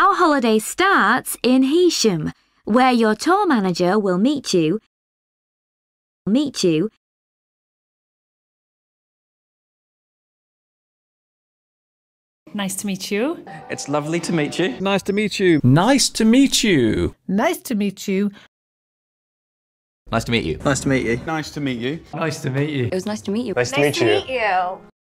Our holiday starts in Heysham, where your tour manager will meet you. Nice to meet you. It's lovely to meet you. Nice to meet you. Nice to meet you. Nice to meet you. Nice to meet you. Nice to meet you. Nice to meet you. Nice to meet you. It was nice to meet you. Nice to meet you.